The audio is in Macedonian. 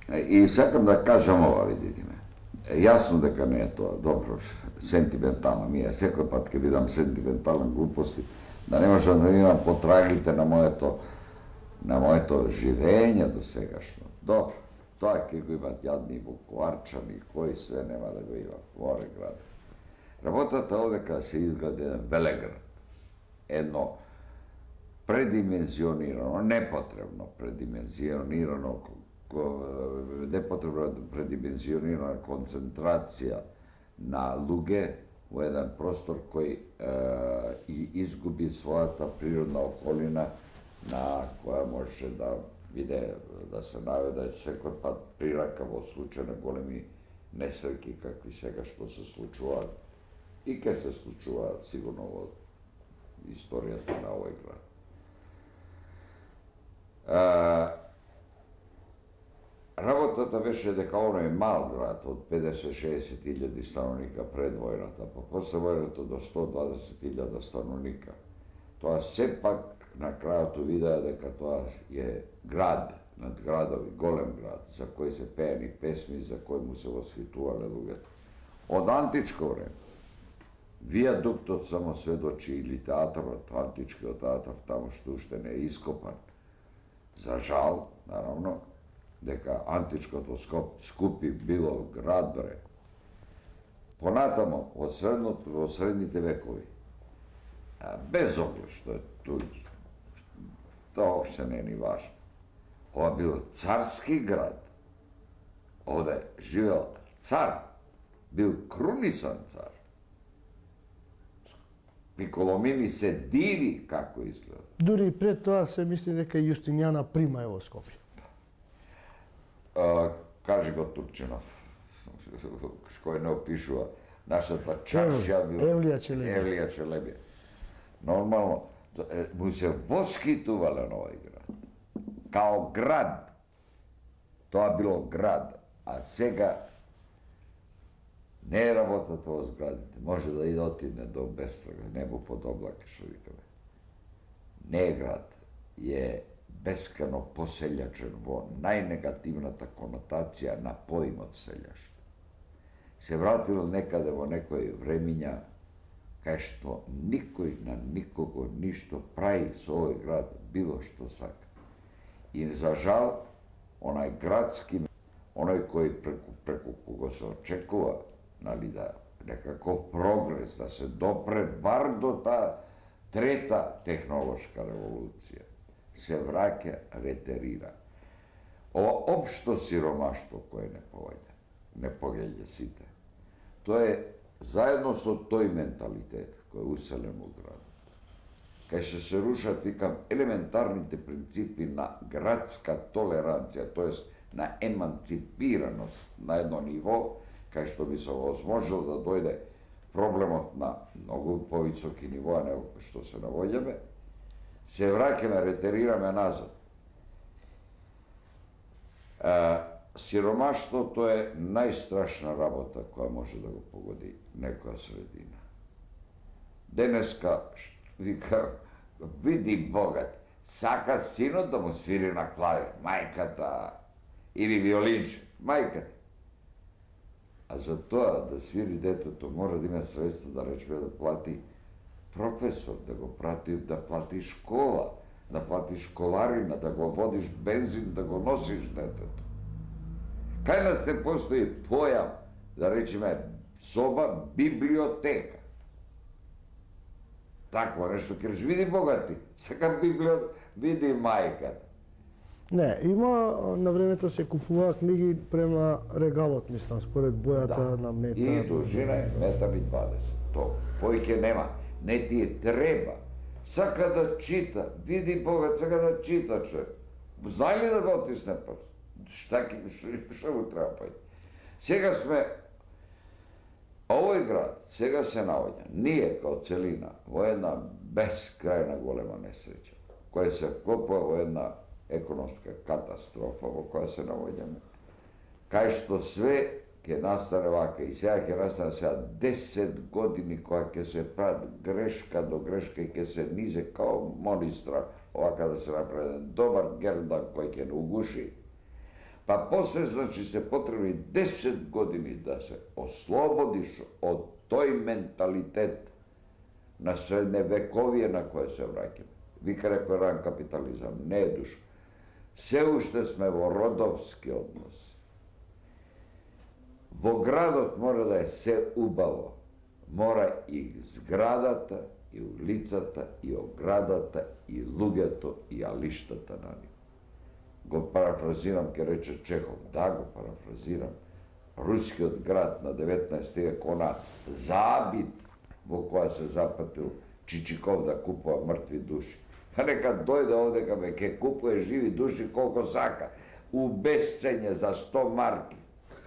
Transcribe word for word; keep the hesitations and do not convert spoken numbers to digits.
I sakam da kažem ova, vidite me. Jasno дека не е тоа добро, сентиментално ми е. Секој пат ке видам сентиментални глупости, да не можам да имам потрагите на моето на моето живење до сегашно. Добро, тоа ке го имат јадни Вуковарчани, кои све нема да го има во овој град. Работата овде кога се изгради еден велеград, едно предимензионирано, непотребно предимензионирано, непотребно предимензионирана концентрација на луѓе во еден простор кој е, и изгуби својата природна околина на која може да биде, да се наведе секој пат прирака во случај на големи несреќи какви сега што се случуваат и ке се случуваат сигурно во историјата на овој град. А, работата беше дека оној мал град од педесет-шеесет илјади становника пред војната, па после војната до сто дваесет илјади становника, тоа сепак на крајот видеа дека тоа е град, надградови, голем град, за кој се пеени песми, за кој му се восхитувале луѓето. Од античко време, вијадуктот само сведочи или театарот, античкиот театар, таму што уште не е ископан. За жал, наравно, дека античкото Скупи било град, бре. Понатамо, од средното, во средните векови, без оглед што е туѓ, тоа уште не е ни важно. Ова бил царски град. Овде живел цар, бил крунисан цар. Пиколомини се диви како изгледа. Дури и пред тоа се мисли дека Јустинијана прима е во Скопје. А, кажи го Турчинов, кој не опишува нашата чаршја била Евлија Челебија. Евлија Челебија. Нормално, му се восхитувале на овој град. Као град. Тоа било град, а сега не е работата во зградите. Може да и отидне до Бестрага, небо под облаке, што викаме. Не е град, е бескано поселјачен во најнегативната конотација на поимот селјаш. Се вратил некаде во некој времиња кај што никој на никого ништо прави со овој град било што сака. И за жал, онај градски, оној кој преку, преку кого се очекува, нали, да некаков прогрес, да се допре бар до таа трета технолошка револуција, се враќа, ретерира. Ова општо сиромаштво кое не поваѓа, не погаѓа сите, тоа е заедно со тој менталитет кој е уселен во градот. Кај што се рушат, викам, елементарните принципи на градска толеранција, тоест на еманципираност на едно ниво, кај што би се возможно да дојде проблемот на многу повисоки нивоа него што се навоѓаме, се враќаме, ретерираме назад. А, сиромаштвото е најстрашна работа која може да го погоди некоја средина. Денеска, вика, види богат, сака синот да му свири на клавир, мајката, или виолинче, мајката. А за тоа да свири детето мора да има средства, да речеме, да плати професор, да го прати, да плати школа, да плати школарина, да го водиш бензин, да го носиш детето. Кај нас не постои појам, да речеме, соба, библиотека. Такво нешто ќе рече, види богати, сакам библиотека, види мајката. Не, има на времето се купуваа книги према регалот, мислам, според бојата да. На метар. И дужина е метар и дваесет. То, појќе нема, не ти е треба. Сака да чита, види богат, сака да чита, че. Знај ли да го отисне прст? Шта ке, што го треба пај? Сега сме, овој град, сега се наоѓа, ние као целина, во една безкрајна голема несреќа, која се вклопува во една економска катастрофа во која се наоѓаме, кај што све ќе настане вака и сега ќе настане сега десет години која ќе се прават грешка до грешка и ќе се низе као монистра, овака да се направи еден добар гердан кој ќе не угуши. Pa posle, znači, se potrebni deset godini da se oslobodiš od toj mentalitet na srednjevekovije na koje se vraćamo. Vika rekao ran kapitalizam, ne duš. Все уште сме во родовски однос. Во градот мора да е се убаво. Мора и зградата, и улицата, и оградата, и луѓето, и алиштата на нив. Го парафразирам, ке рече Чехов, да го парафразирам. Рускиот град на деветнаести век, она забит во која се запатил Чичиков да купува мртви души. Па нека дојде овде кај ме, ке купува живи души колко сака, у бесцење за сто марки.